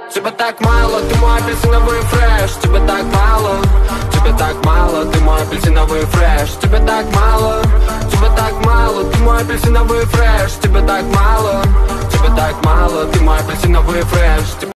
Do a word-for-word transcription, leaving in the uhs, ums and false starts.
Тебя так мало, ты мой апельсиновый фреш. Тебя так мало, тебя так мало, ты мой апельсиновый фреш. Тебя так мало, тебя так мало, ты мой апельсиновый фреш. Тебя так мало, тебя так мало, ты мой апельсиновый фреш.